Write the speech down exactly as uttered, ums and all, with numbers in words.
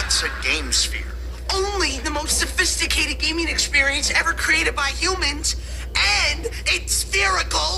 What's a game sphere? Only the most sophisticated gaming experience ever created by humans, and it's spherical.